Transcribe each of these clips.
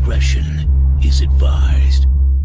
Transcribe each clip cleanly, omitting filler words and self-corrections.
discretion is advised.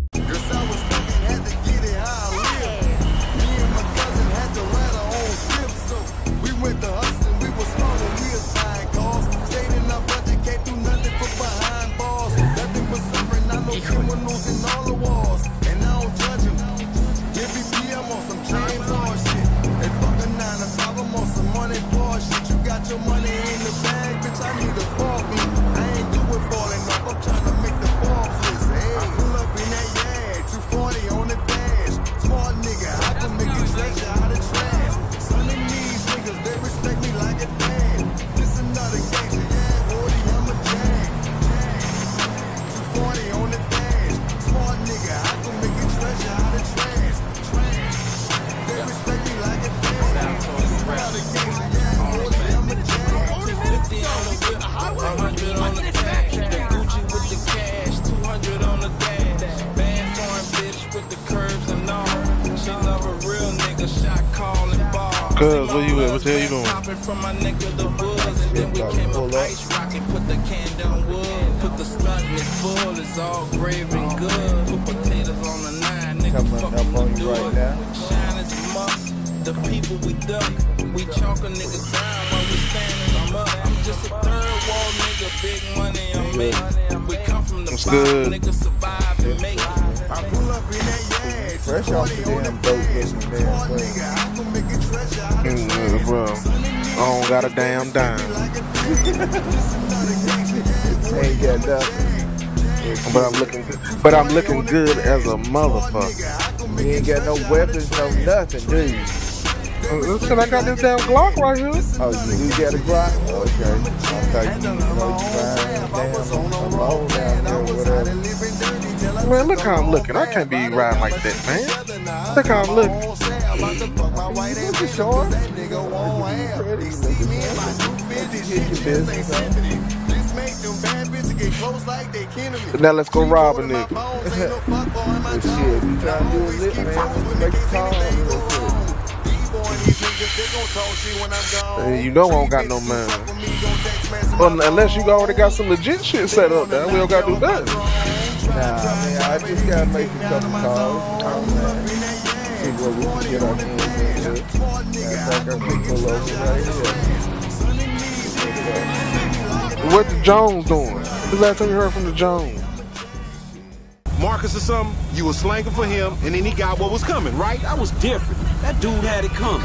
Cuz, where you at? What the hell you doing? Then we came up ice rockin', put the can down wood. Put the slut in it full, it's all grave and good. Put potatoes on the 9, nigga, fuckin' the door. Shine is a must, the people we duck. We chalk a nigga down while we standing, I'm up. I'm just a third wall nigga, big money I'm making. We come from the bottom, nigga, survive and make it. I pull up in that yard, fresh off the damn boat, getting the damn thing. Bro, I don't got a damn dime. Ain't got nothing. But I'm looking good as a motherfucker. You ain't got no weapons, no nothing, do you? Listen, I got this damn Glock right here. Oh, you got a Glock? Okay. I thought you alone down there or whatever. Man, look how I'm looking. I can't be riding like that, man. Look how I'm looking. Look at short. Now let's go rob a nigga. Shit, you trying to do a lit, man. Make a call real quick. You know I don't got no man. Well, unless you already got some legit shit set up there, we don't gotta do that. Nah, man, I just gotta make a couple calls. See what we can get our hands into. I can pull over right here. What the Jones doing? The last time you heard from the Jones? Marcus or something, you was slanging for him, and then he got what was coming, right? I was different. That dude had it coming.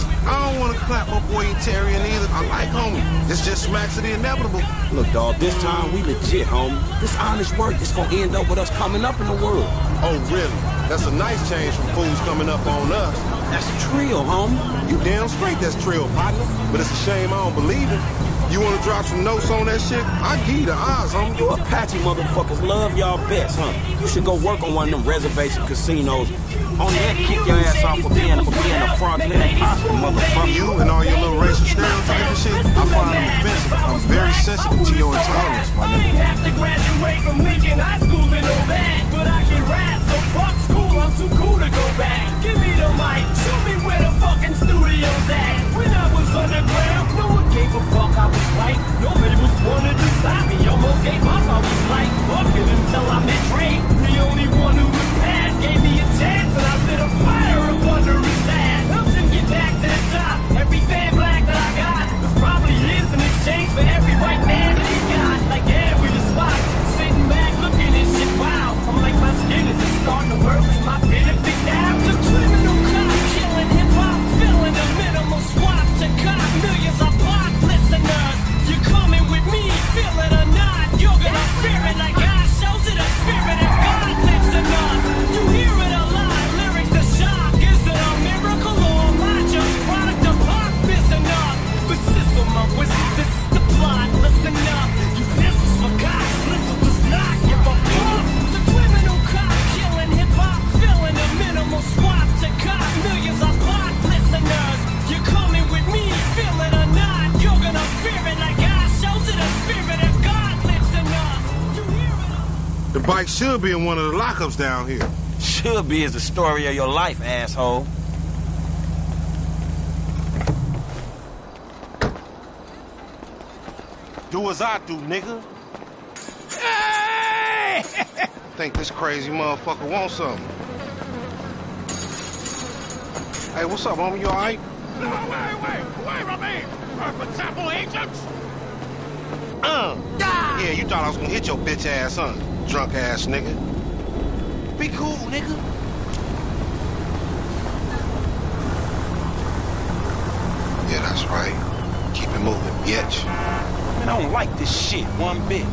I don't want to clap my boy Terry either. I like homie. This just smacks of the inevitable. Look, dog, this time we legit, homie. This honest work is gonna end up with us coming up in the world. Oh, really? That's a nice change from fools coming up on us. That's trill, homie. You damn straight that's trill, partner. But it's a shame I don't believe it. You want to drop some notes on that shit? I give you the odds, homie. You Apache motherfuckers love y'all best, huh? You should go work on one of them reservation casinos. Only that kick your ass off for being a fraudulent imposter, motherfucker. You and all your little racial stereotype and shit, I find them offensive. I'm very sensitive to your intolerance, my nigga. I have to graduate from Lincoln High School and all that, but I can rap, so fuck school, I'm too cool to go back. Give me the mic, show me where the fucking studio's at. When I was underground, no one gave a fuck, I was right. Nobody was wanted to stop me, almost gave up, I was like, fuck it until I met Dre. The only one who would pass gave me a chance, and I lit a fire up under his ass. Helped him get back to the top. Every fan black that I got was probably his in exchange for every white man that he got. Like every spot, sitting back looking at shit, wow. I'm like, my skin is just starting to work with my benefit now. The criminal cop killing hip-hop, filling a minimal swap to cop millions of pop listeners. You're coming with me, feel it or not. You're gonna fear it like God shows it a spirit of God lives in us. You hear it alive, lyrics to shock. Is it a miracle or am I just product of pop? Listen up, but sizzle my whistle, this is the plot. Listen up, you missiles for God, listen does not give a fuck. The criminal cop killing hip-hop, filling a minimal swap to cop millions of pop listeners. You're coming with me, feel it or not. You're gonna fear it like God shows it a spirit of God lives in us. You hear it? The bike should be in one of the lockups down here. Should be is the story of your life, asshole. Do as I do, nigga. Hey! Think this crazy motherfucker wants something. Hey, what's up, homie? You alright? No, wait, my man. For example, agents. Yeah, you thought I was gonna hit your bitch ass, huh? Drunk ass nigga. Be cool, nigga. Yeah, that's right. Keep it moving, bitch. Man, I don't like this shit one bit.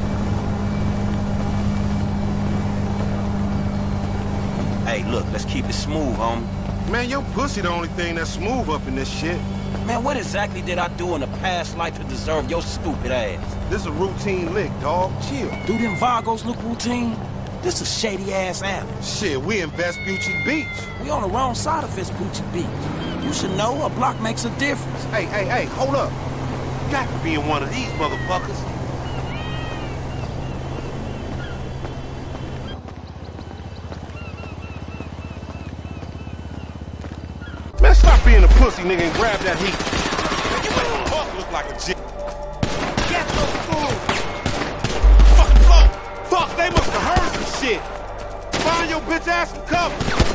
Hey, look, let's keep it smooth, homie. Man, your pussy the only thing that's smooth up in this shit. Man, what exactly did I do in a past life to deserve your stupid ass? This a routine lick, dog. Chill. Do them Vagos look routine? This a shady-ass alley. Shit, we in Vespucci Beach. We on the wrong side of Vespucci Beach. You should know a block makes a difference. Hey, hold up. You got to be in one of these motherfuckers. Man, stop being a pussy, nigga, and grab that heat. Man, you make the fuck look like a G. Get the food. Fucking flow. Fuck, they must have heard some shit. Find your bitch ass some cover.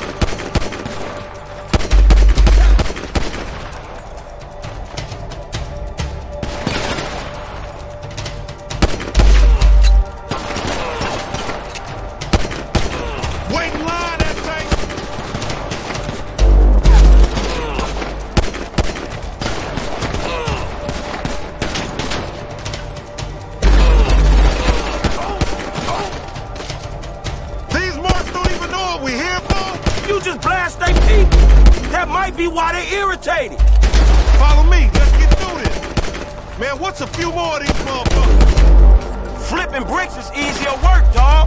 Be why they irritated. Follow me, let's get through this. Man, what's a few more of these motherfuckers? Flipping bricks is easier work, dog.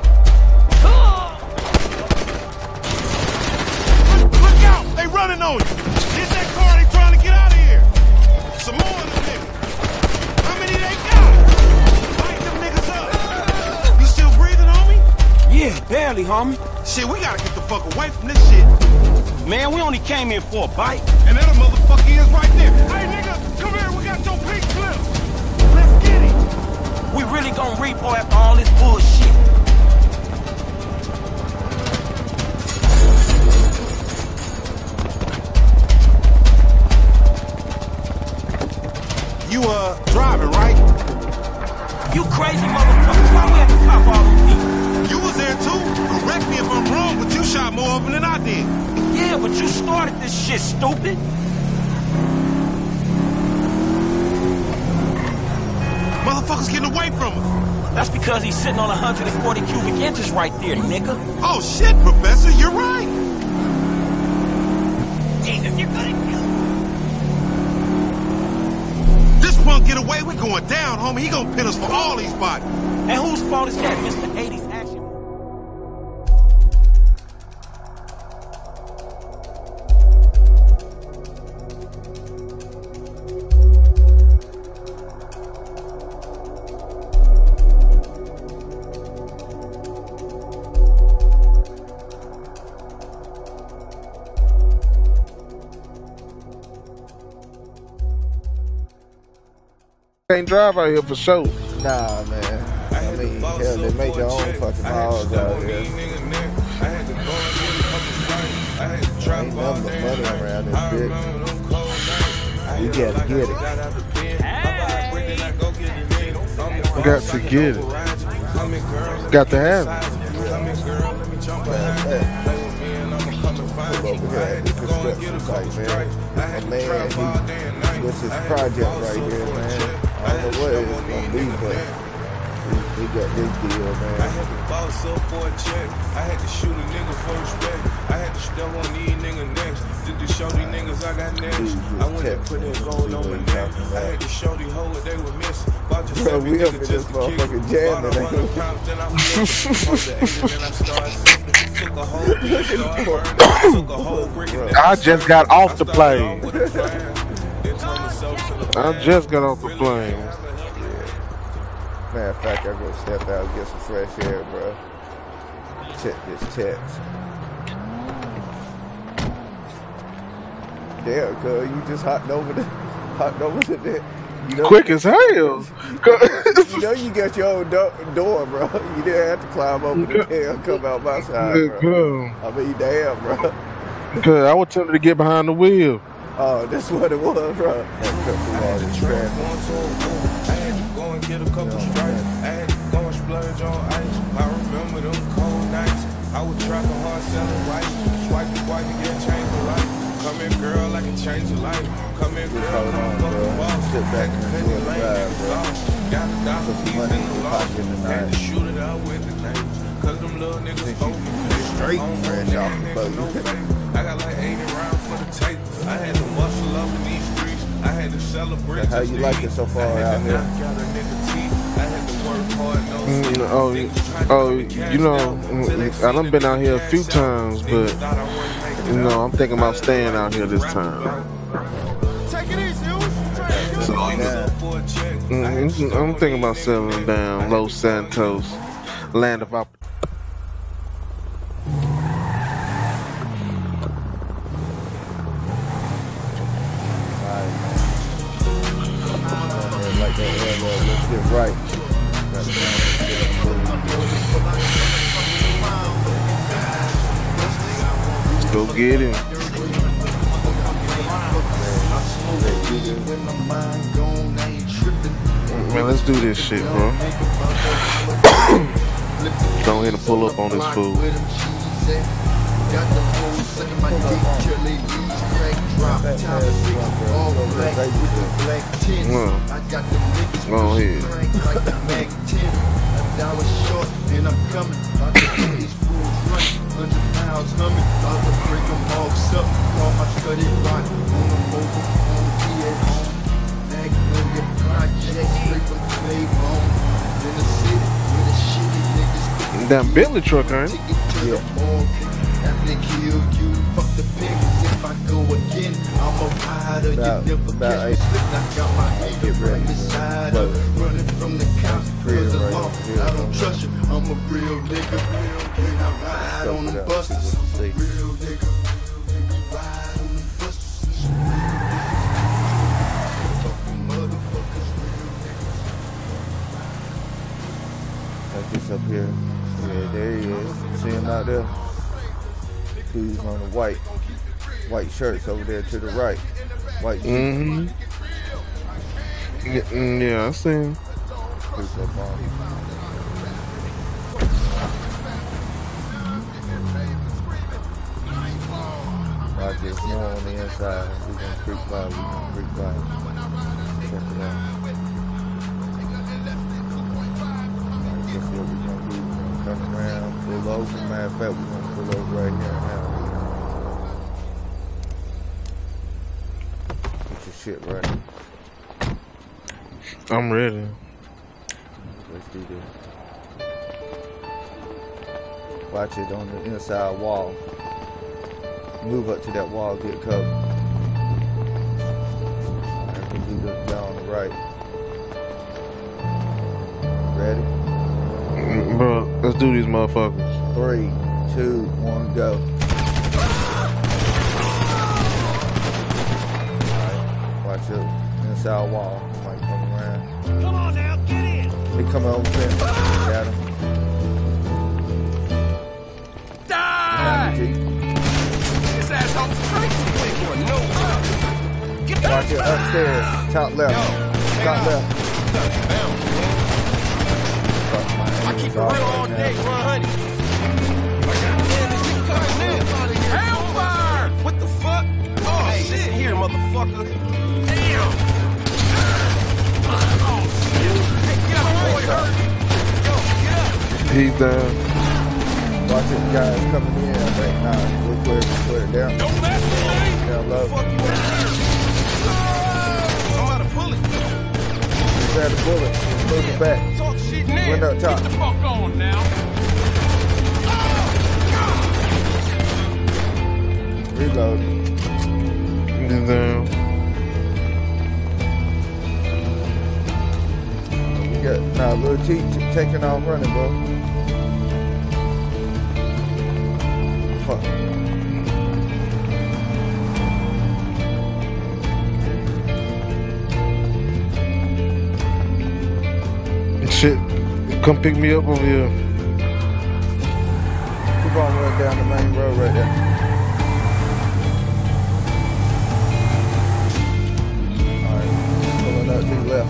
Look out, they running on you. Get that car, they trying to get out of here. Some more of them niggas. How many they got? Light them niggas up. You still breathing, homie? Yeah, barely, homie. Shit, we gotta get the fuck away from this shit. Man, we only came in for a bite. And that motherfucker is right there. Hey, nigga, come here. We got your pink slip. Let's get it. We really gonna repo after all this bullshit. You, driving, right? You crazy motherfuckers. Why we have to cop all them people? You was there, too. Correct me if I'm wrong, but you shot more of them than I did. Yeah, but you started this shit, stupid. Motherfuckers getting away from us. That's because he's sitting on 140 cubic inches right there, nigga. Oh, shit, Professor, you're right. Jesus, you're gonna kill me. This punk get away, we going down, homie. He gonna pin us for all these bodies. And whose fault is that, Mr. 80s action? Can't drive out here for sure. Nah, man. I mean, hell, they make their own fucking laws out here. Ain't nothing but money around this bitch. You gotta get it. Got to get it. Got to have it. Over here at the construction site, man. A man, he what's his project right here, man. I don't know what it's gonna be, but he got this deal, man. I had to boss up for a check. I had to shoot a nigga for respect. I had to step on these niggas next. Did to show these niggas I got next. I went and put that gold on my neck. I had to show these hoes what they were missing. Bro, we up in this motherfucking jam today. I just got off the plane. I just got off the plane. Matter of fact, I go step out and get some fresh air, bro. Check this text. Damn, cuz you just hopped over to there. Quick as hell. You know you got your own door, bro. You didn't have to climb over the tail and come out my side, bro. I mean, damn, bro. Cause I was tempted to get behind the wheel. Oh, that's what it was, bro. I had to go and get a couple stripes. I had to go and splurge on ice. I remember them cold nights. I would try the hard selling white. Swipe the white to get a change of life. Come in, girl, I can change your life. Come in, girl, I'm fucking boss. Sit back and enjoy the ride, bro. Got a dollar piece in the law. Had to shoot it out with the names. Cause them little niggas open. Straight fresh off the boat. I got like 80 rounds for the tape. I had to muscle up in these streets. I had to celebrate. So how you like it so far out here? I had to work hard. You know, I done been out here a few times, but you know, I'm thinking about staying out here this time. So, I'm thinking about settling down Los Santos, land of opportunity. Let's get right. Let's go get him. Man, let's do this shit, bro. Go ahead and pull up on this fool. Go ahead. Damn Bentley truck, ain't it? Yeah. About 8. Get ready. Running from the cops because of law. I don't trust you. I'm a real nigga. When I ride on the buses, real nigga. Ride on the buses. Motherfuckers, real niggas. Take this up here. Yeah, there he is. See him out there? Dude's on the white shirts over there to the right. White shirts. Yeah, I see him. Watch this more on the inside. We're gonna creep by. Check it out. Guess what we're gonna do? We're gonna turn around, pull over. Matter of fact, we're gonna pull over right here now. Get your shit right. I'm ready. Let's do this. Watch it on the inside wall. Move up to that wall, get covered. Alright, we do this down on the right. Ready? Bro, let's do these motherfuckers. 3, 2, 1, go. Alright, watch it. Inside wall. Might come around. Come on now, get in. They come over there. Got him. Die! This asshole's crazy. Watch it upstairs. Top left. Top left. I keep it real all day, run, honey. Hellfire! What the fuck? Oh, shit here, motherfucker. Damn! Oh, shit. Hey, get up, boy, hurt. Yo, get up. He's down. Watch it, guys coming in. I think, nah, we'll put it down. Don't mess with me! Down low. Fuck you out here. I'm out of bullet. Grab the bullet. Move it back. Talk shit now. Window top. Get the fuck on now. Reload. He's down. We got, nah, Lil T taking off running, bro. Fuck. Shit, come pick me up over here. Keep on running down the main road right there. Alright, pulling up to the left.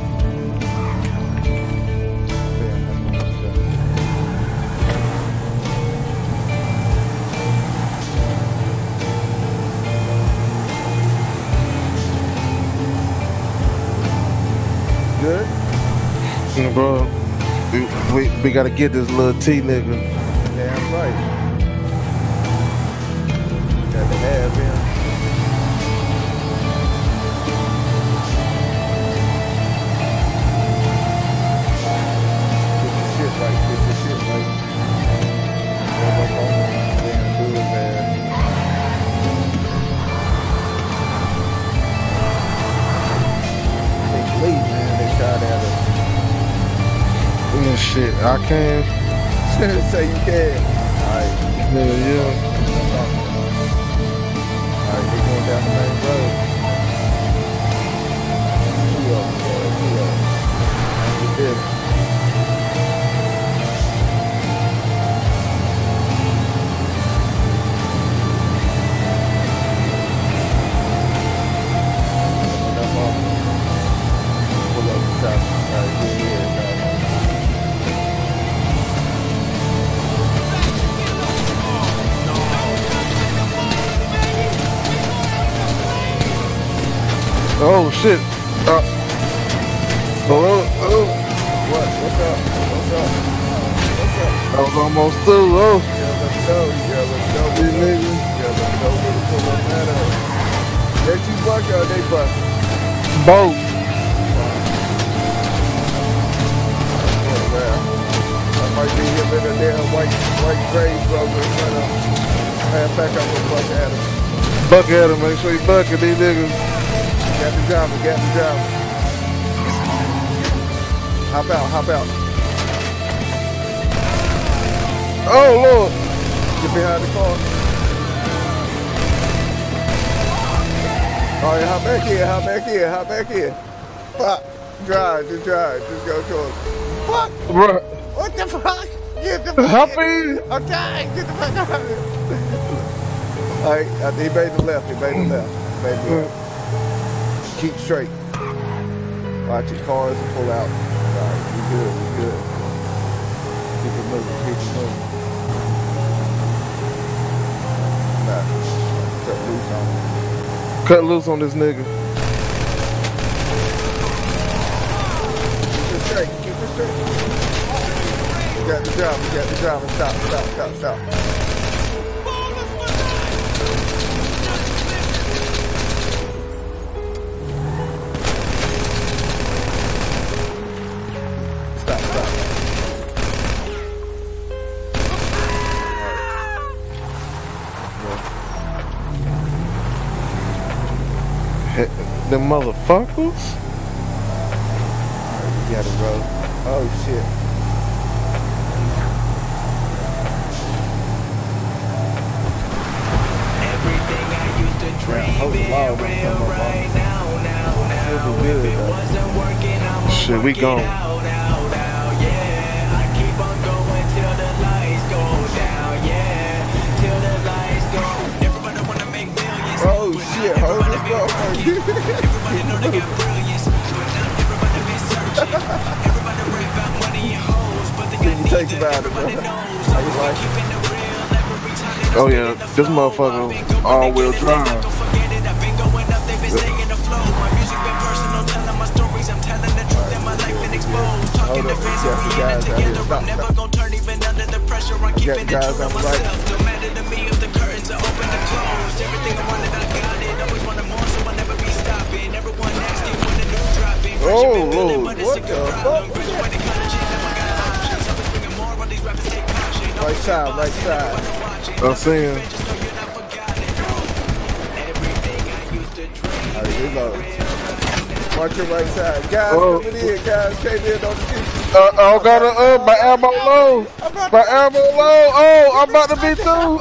Good? Yeah, bro, we gotta get this little T nigga. Damn right. Got to have him. Get the shit right. Get the shit right. Damn, do it, man. They leave, man. They shot at us. Yeah, shit, I can't. Say you can. Alright. Yeah. Alright, they going down the main road. Two of them. You did. Pull up the top. Alright, good here. Oh shit. Hello. Oh. What? What's up? What's up? What's up? I was almost through. Oh. Yeah, let's go. Yeah, let's go. These niggas. Yeah, let's go. We'll pull up that up. Let you buck or they buck? Both. I might be him in a damn white grave rover in front of him. Matter of fact, I'm gonna buck at him. Buck at him. Make sure you buck at these niggas. Got the driver, got the driver. Hop out. Oh Lord. Get behind the car. All right, hop back in. Fuck. Drive, just go towards. Fuck. Bruh. What the fuck? Get the fuck Hop in. in. Okay, get the fuck out of here. All right, he made the left. Keep straight. Watch your cars pull out. All right, we good. Keep it moving. Nah, Cut loose on this nigga. Keep it straight. You got the driver. Stop. Them motherfuckers? Alright, we got it, bro. Oh shit. Everything I used to dream being real right now. If it wasn't working, I'ma Shit, we work it gone. out. Yeah, I keep on going till the lights go down. Yeah, till the lights go. Everybody wanna make millions. Oh shit, hold this go. Everybody know they got brilliance, but not everybody been searching. Everybody rap about money and hoes, but they got What you think needs about that it, bro? everybody knows. How you like it? Keeping it real every time that I Oh spit yeah, in the this flow. motherfucker I've been going all-wheel again and drive. don't forget it. I've been going up, they've been staying afloat. My music been personal, telling my stories. I'm telling the truth and my life been exposed. Talking to fans and we in it together. I'm never gonna turn even under the pressure. I'm keeping it true to myself. No matter to me if the curtains are open or closed. Everything I wanted, I got it. Always wanted more, so I'll never be stopping. Everyone asking when the new dropping. Oh, Feeling, but it's what a the good fuck? problem. Graduating college, now I got options. Always bringing more, all these rappers take caution. Right side. I'm saying. Alright, here goes. Watch your right side. Guys, Oh. coming in, guys. Came in on the street. I got my ammo low. My ammo low. Oh, I'm about to be through.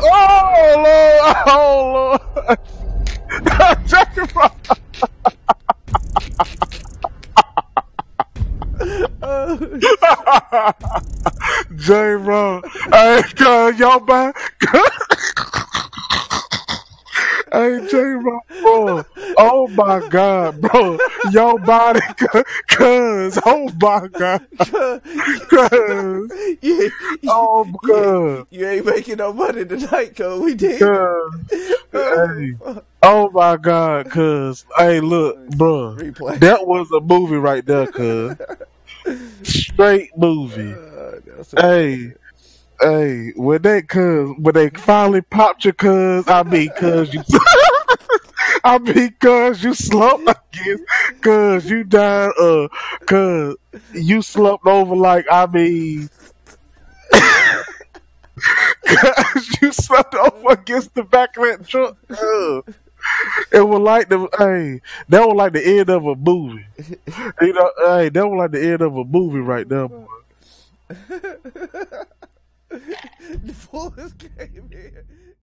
Oh, Lord. Check it out. J-Rock. Hey, cuz, y'all buy. Hey, J-Rock, bro. Oh, my God, bro. Your body, cuz. Oh, my God. Cuz. Oh, cuz. You ain't making no money tonight, cuz. We did. Hey. Oh, my God, cuz. Hey, look, bro. Replay. That was a movie right there, cuz. Straight movie. Hey, when they finally popped your cuz, I mean, cuz you, cuz you slumped against, cuz you died, cuz you slumped over like, I mean, cuz you slumped over against the back of that truck, cuz. It was like that was like the end of a movie. You know, hey, that was like the end of a movie right there, boy. The fool came here.